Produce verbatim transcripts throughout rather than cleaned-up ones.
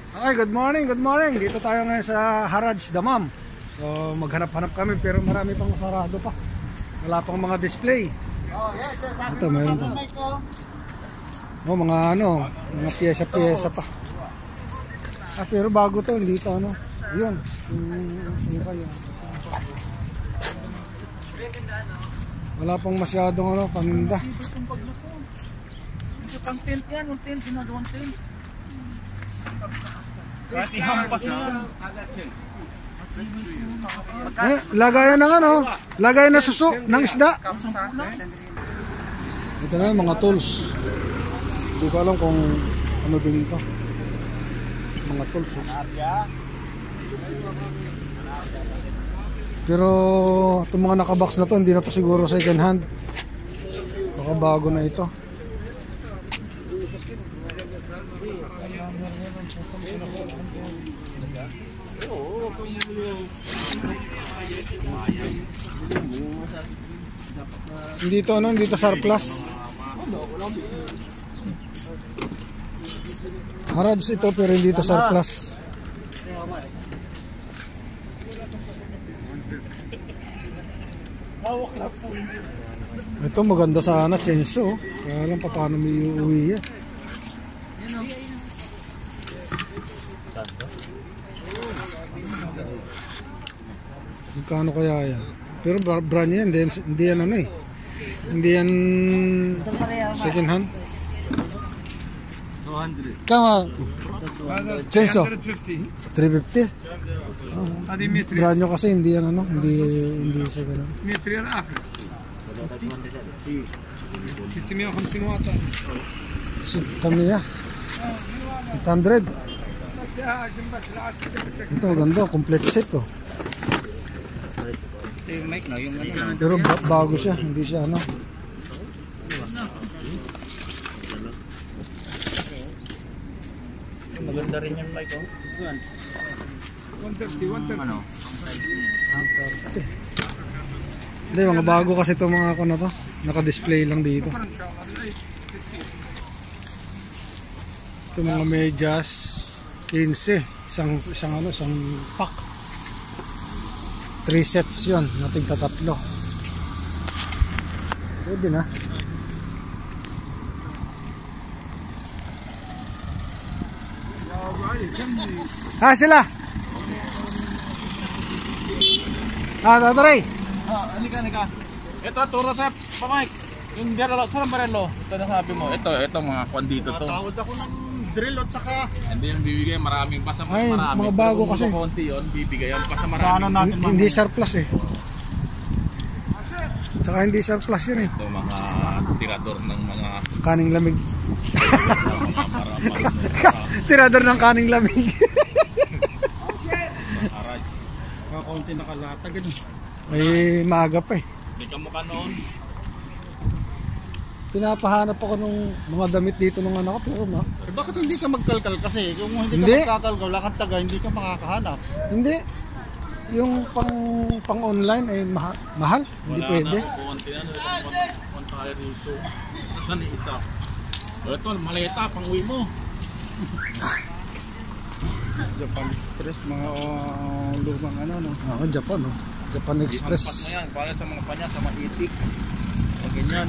Okay, good morning, good morning. Dito tayo ngayon sa Haraj Damam. So maghanap-hanap kami pero marami pang sarado pa. Wala pang mga display. Ito, mayroon to. Oh, mga ano, mga piyesa-piyesa pa. Ah, pero bago to, hindi to ano. Yun. Yung kayo. Wala pang masyadong ano, paninda. Pang tent yan, yung tent, ginagawang tent. Kahit ihampas na. Eh, lagayan ng ano, lagayan na suso ng isda. Ito na yung mga tools. Hindi ko alam kung ano din ito. Mga tools. Oh. Pero itong mga nakabox na to, hindi na to siguro second hand. Baka bago na ito. Hindi to ano, hindi to surplus. Haraj ito pero hindi to surplus. Ito maganda sana, chainsaw. Kaya lang pa paano may uuwi yan. Magkano kaya yan? Pero brand yan, hindi, hindi yan ano eh. Hindi yan second hand. two hundred. Kama? Chainsaw? three fifty? Oh. Brand nyo kasi hindi yan ano, hindi, hindi second hand. متر آخر ستمية وخمسين واط ستمية eight hundred. Ito ganda, complete set to. yung mic no, yung ano. Pero bago siya, hindi siya ano. Maganda rin yung mic oh. one thirty, one thirty. Ano? Hindi, mga bago kasi ito mga ako na to. Naka-display lang dito. Ito mga medyas fifteen. Isang, isang ano, isang pack. three sets yun. Nating tatatlo. Pwede na. Ah, sila! Ah, tataray! Ah, halika, halika. Ito, turo sa pamike. Yung derlo, saan ang barelo? Ito na sabi mo. Ito, ito mga kwan dito to. Tawad ako ng drill at saka... Hindi yung bibigay, maraming pa sa ay, marami. mga bago kasi. Pero konti yun, bibigay yan pa sa marami. Hindi surplus eh. Saka hindi surplus yun eh. Ito mga tirador ng mga... Kaning lamig. mga para, Tirador ng kaning lamig. Haraj. Mga konti nakalatag yun. May maaga pa eh. Hindi ka mukha noon. Pinapahanap ako ng mga damit dito ng anak ko pero ma Eh, bakit hindi ka magkalkal kasi? Kung hindi, Hindi. ka magkakalkal, wala kang taga, hindi ka makakahanap. hindi. Yung pang pang online ay maha mahal. Hindi Wala pwede. na, konti na. One tayo rito. Saan yung isa? Ito, maleta, pang uwi mo. Japan Express, mga uh, lumang ano no. Oo, Japan no. Japan Express. Pag na yan, para sa mga panya, sa mga itik. Pag ganyan.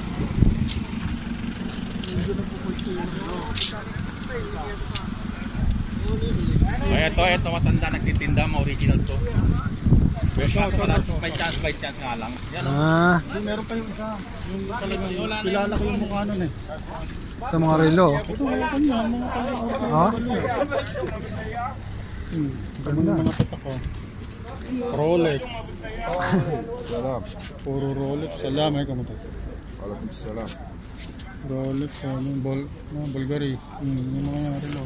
Ay, ito, ito, matanda, nagtitinda, mga original to. Pero kaso wala, may chance, may chance nga lang. Yan o. Ah, Meron pa yung isa. Yung talagang, kilala ko yung mukha nun eh. ito mga relo. Ito, mga kanya, mga kanya. Ha? Hmm, ganda. Mga tatak ko. Rolex. Salam. Puro Rolex. Salam ay kamutok. Walaikum salam. Rolex, ano, Bul no, Bulgari. Hmm, yung mga nga relo.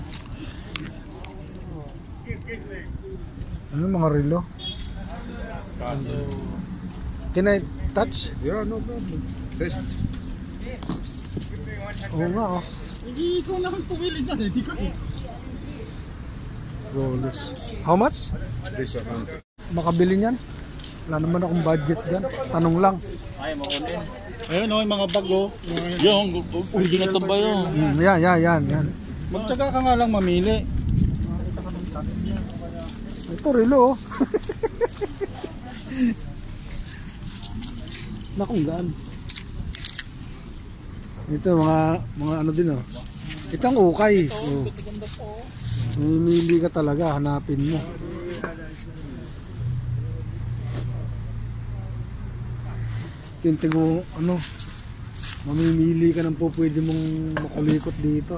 Ano mga relo? Kaso, Can I touch? Yeah, no problem. Best. Oo nga oh. hindi ikaw lang ang pumili dyan eh. Hindi ko eh. Rolex. How much? This one. Makabili niyan? Wala naman akong budget dyan. Tanong lang. Ay, makunin. Ayun o, yung mga bago. Yung, original to ba yun? Hmm, yan, yan, yan, yan. Magtsaga ka nga lang mamili. Ito relo oh. Nakunggaan. Ito mga mga ano din oh. Ito ang ukay. Oh. Mamimili ka talaga, hanapin mo. Yung tigo, ano, mamimili ka ng po pwede mong makulikot dito.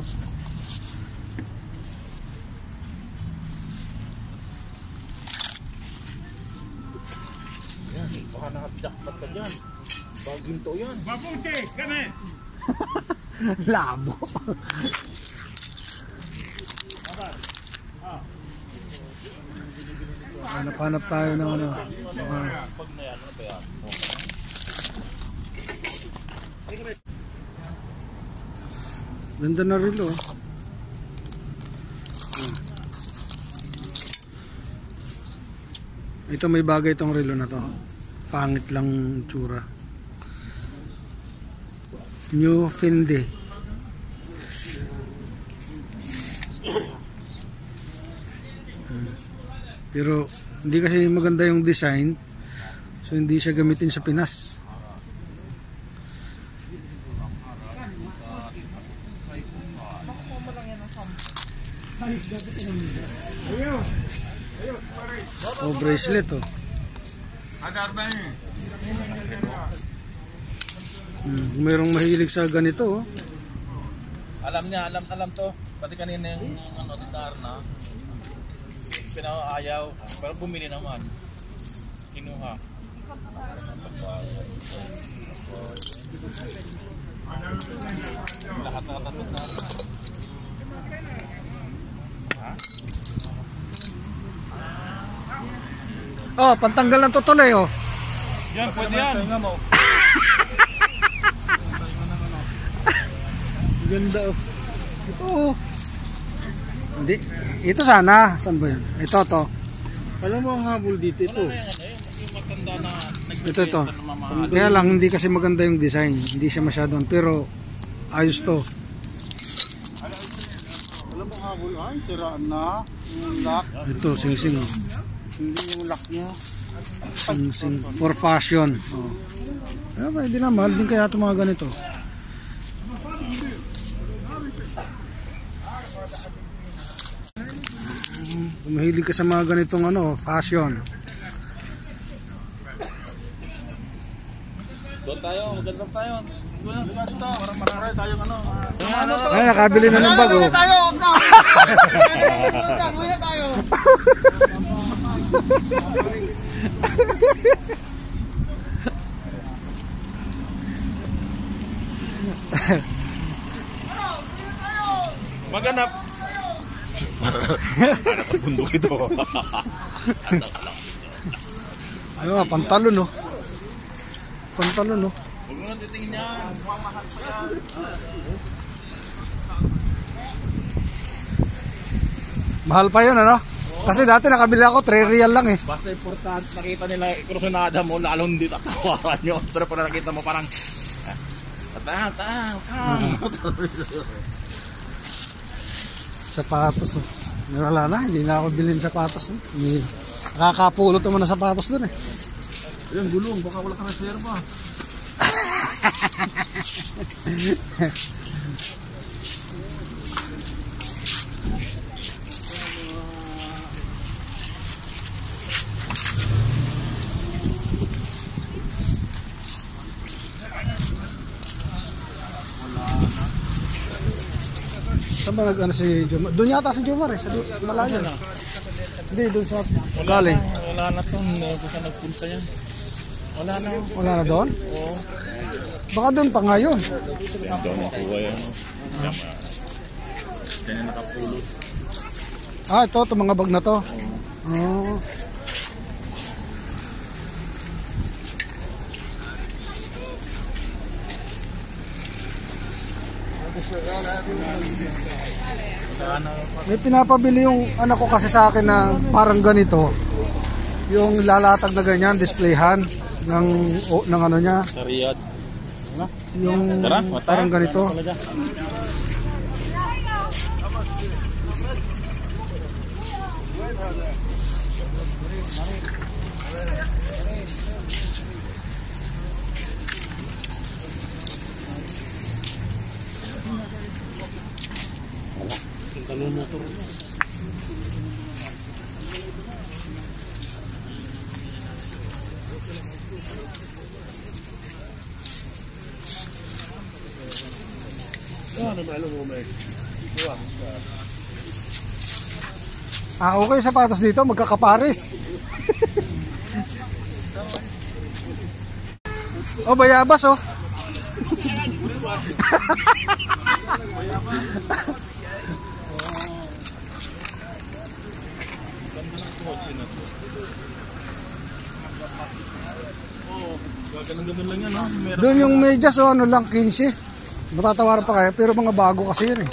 Yan, baka naka-jackpot ka dyan. Baging to yan. Mabuti, kami! Labo. Hanap-hanap tayo ng ano. Mga... Ganda na rin oh. Ito may bagay itong relo na to. Pangit lang tsura. New Fendi. Pero hindi kasi maganda yung design, so hindi siya gamitin sa Pinas. Oh, bracelet oh. Hmm, mayroong mahilig sa ganito oh. Alam niya, alam alam to. Pati kanina yung ano, titar na pinaayaw, pero bumili naman. Kinuha. Lahat na katatod na. Oh, pantanggal ng tutuloy oh. Yan, pwede yan. Ganda oh. Ito oh. Hindi. Ito sana. Saan ba yan? Ito to. Alam mo ang habol dito ito. Yung maganda na Ito ito. Kaya lang hindi kasi maganda yung design. Hindi siya masyadong. Pero ayos to. Alam mo habol ay siraan na yung lock. Ito sing-sing oh. Hindi yung lock niya. Sing-sing. For fashion. Oh. Kaya pwede na. Mahal din kaya ito mga ganito. Mahilig ka sa mga ganitong ano, fashion. Doon tayo, magandang tayo. Doon dito, parang marami tayong ano. Ay, nakabili na ng bago. Uwi na tayo, huwag na. Uwi na tayo. Maghanap. Para sa bundok ito. Ayun, pantalon no. Pantalon no. Huwag mo nang titingin yan. Mamahal pa yan. Mahal pa yun ano? Kasi dati nakabili ako three real lang eh. Basta importante nakita nila kursunada mo, lalong hindi tatawaran nyo. Pero pala nakita mo parang tatahan, tatahan, Sapatos oh. Wala na, hindi na ako bilhin sapatos eh. Hindi. Nakakapulot naman ng sapatos dun eh. Ayun, gulong, baka wala ka reserva. Saan ba nag ano si Jomar? Doon yata si Jomar eh, sa malayo na. Hindi, doon sa galing. Wala na to, hindi ko siya nagpunta yan. Wala na. Wala na doon? Oo. Baka doon pa nga yun. Ito ang kuha yan. Yan yung nakapulot. Ah, ito, ito mga bag na to. Oo. Oh. May pinapabili yung anak ko kasi sa akin na parang ganito. Yung lalatag na ganyan, displayhan ng, o, ng ano niya. Sa Riyadh. Yung parang ganito. Ah, okay sapatos dito, magkakapares. Oh, bayabas oh. Ganun-ganun lang yan, no? Meron Doon yung medyas oh, ano lang, quince. Matatawaran pa kaya, pero mga bago kasi yun eh.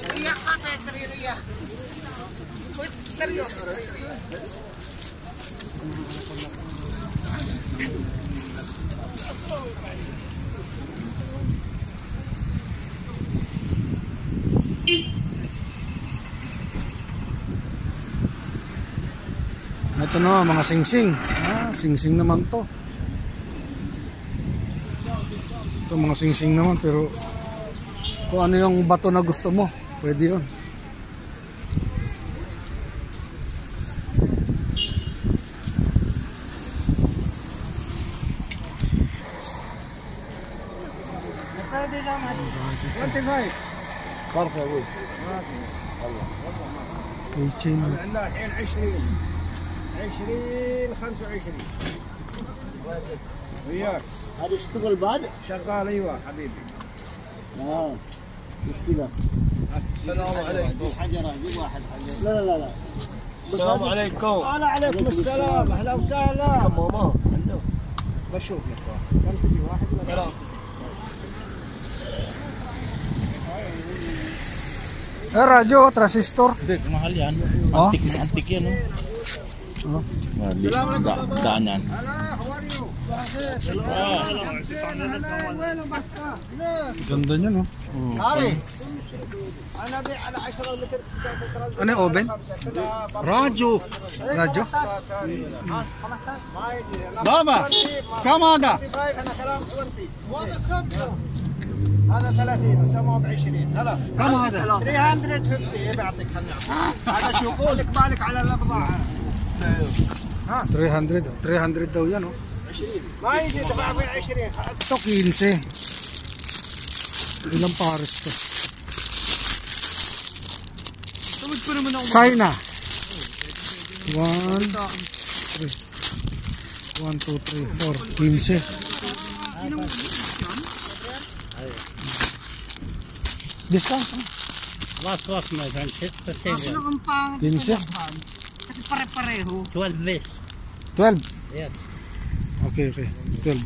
Ito na mga singsing. Ah, singsing naman to. Ito mga singsing naman, pero kung ano yung bato na gusto mo, pwede yun. Pwede naman. twenty-five. فرق يا ابوي Keychain. لا الحين عشرين عشرين خمسة وعشرين وياك هذا يشتغل بعد؟ شغال ايوه حبيبي اه مشكلة السلام عليكم حجرة جيب واحد حجرة لا لا لا السلام عليكم وعلى عليكم السلام اهلا وسهلا ماما بشوف لك واحد كم تجي واحد ولا Eh, radyo, transistor. Hindi, mahal yan. Oh? Antik na antik yan, no? Oh. Mali, da, daan yan. Ganda niya, no? هاي انا ابيع على عشرة لتر Ano yung oven? Radyo. Radyo? بابا كم هذا؟ انا كلام عشرين وهذا كم؟ هذا ثلاثين وسموه ب عشرين هلا كم هذا؟ ثلاثمية وخمسين بعطيك خلنا هذا شوف لك بالك على البضاعة three hundred. three hundred daw yan, oh. عشرين ما يجي تبع ب عشرين Ito, quince. Ilang pares to? China. One, three. One, two, three, four. quince. Discount? Was was my friend, six percent. quince? Kasi pare-pareho. Twelve bits. twelve? Yes. Okay, okay. twelve.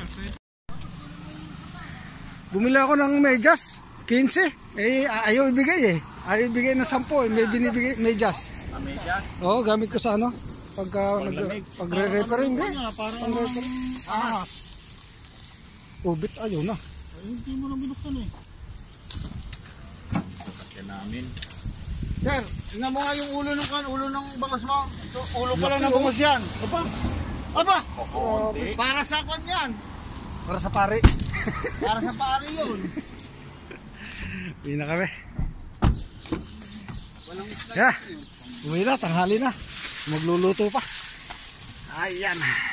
Bumili ako ng medyas. quince. Eh, ayaw ibigay eh. Ayaw ibigay ng sampo eh. May binibigay medyas. Medyas? Oo, gamit ko sa ano. Pagka nag, pagre-refer hindi. Pang-refer. Ah, Ubit, ayaw na. hindi mo na binuksan eh. Yan namin. Sir, tingnan mo nga yung ulo ng kan, ulo ng bangas mo. So, ulo pa lang ng bangas yan. Aba! Aba! Para sa kwan yan. Para sa pare. Para sa pare yun. Uwi na kami. Yeah. Uwi na, tanghali na. Magluluto pa. Ayan.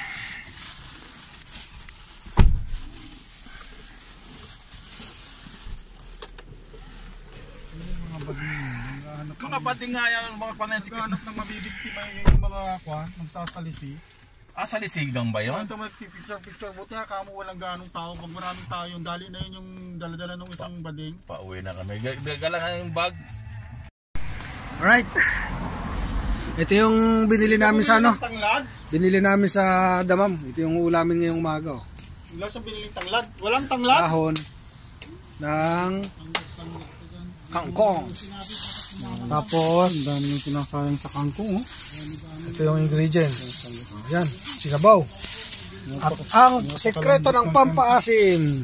Mga pati nga yan, mga panensi. Hanap ng mabibiktima yung mga kwan, magsasalisi. Ah, sa lisigang ba yun? Ito mag-picture-picture. Buti nga kamo walang ganong tao. Pag maraming tao yung dali na yun yung daladala ng isang bading. Pauwi na kami. Galangan yung bag. Alright. Ito yung binili namin sa ano. Tanglad? Binili namin sa Damam. Ito yung ulamin ngayong umaga. Oh. Wala sa biniling tanglad. Walang tanglad? Dahon ng kangkong. Tapos, ang dami yung pinasayang sa kangkong. Oh. Ito yung ingredients. Ayan, sinabaw. At ang sekreto ng pampaasim.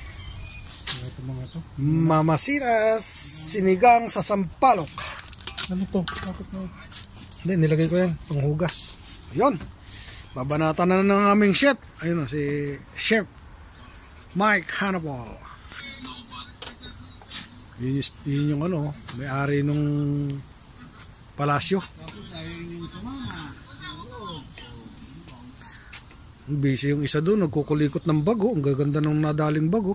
Mamasinas sinigang sa sampalok. Ano to? Bakit mo? Hindi, nilagay ko yan. Panghugas. Ayun. Babanatan na ng aming chef. Ayun o, si Chef Mike Hannibal. Yun, yun yung ano, may-ari nung palasyo. Busy yung isa doon, nagkukulikot ng bago. Ang gaganda ng nadaling bago.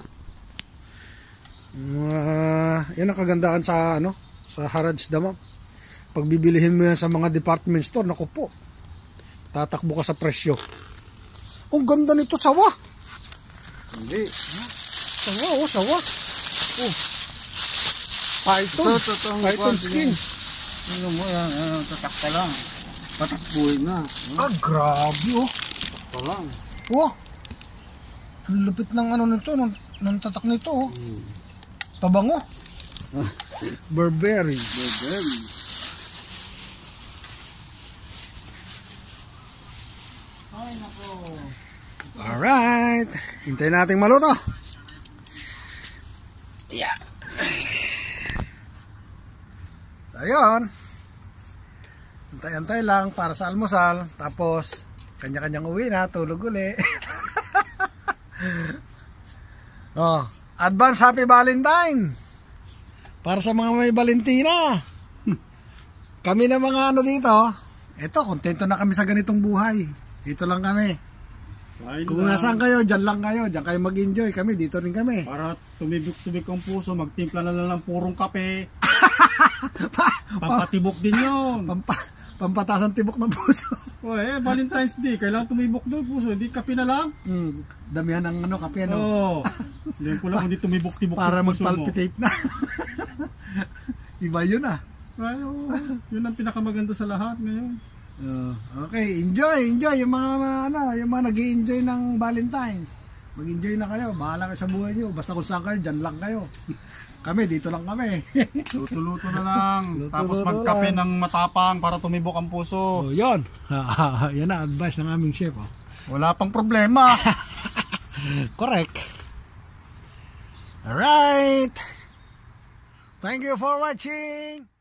Uh, yan ang kagandahan sa ano, sa Harrods Damam. Pag bibilihin mo yan sa mga department store, naku po, tatakbo ka sa presyo. Ang ganda nito, sawa. Hindi. Sawa, oh, sawa. Oh. Python. Ito, ito, ito, Python ito, skin. Ano mo yan, ano, tatak ka lang. Patakbuhin na. Ah, grabe, oh. Ito lang. Oh. Ang lupit ng ano nito, ng, ng tatak nito, oh. Pabango. Burberry. Burberry. Alright. Hintayin nating maluto. Yeah. So, ayun. Hintay-hintay lang para sa almusal. Tapos, kanya-kanyang uwi na. Tulog uli. Oh, advance happy Valentine. Para sa mga may Valentina. Kami na mga ano dito. Eto, kontento na kami sa ganitong buhay. Dito lang kami. Kain Kung lang. nasaan kayo, dyan lang kayo. Dyan kayo mag-enjoy. Kami, dito rin kami. Para tumibik-tibik ang puso, magtimpla na lang ng purong kape. Pampatibok din yun. Pampa, pampatasan tibok ng puso. O eh, Valentine's Day, kailangan tumibok doon puso. Hindi kape na lang. Hmm, damihan ng ano, kape, ano. Oo. Hindi ko lang, hindi tumibok-tibok Para yung puso mo. mag-palpitate na. Iba yun ah. Ay, oo. Yun ang pinakamaganda sa lahat ngayon. Uh, okay, enjoy, enjoy yung mga ano, yung mga nag-i-enjoy ng Valentine's. Mag-enjoy na kayo, bahala kayo sa buhay niyo. Basta kung saan kayo, dyan lang kayo. Kami, dito lang kami. Luto-luto na lang. Luto-luto Tapos magkape lang. ng matapang para tumibok ang puso. Oh, yun. Yan ang advice ng aming chef. Oh. Wala pang problema. Correct. Alright. Thank you for watching.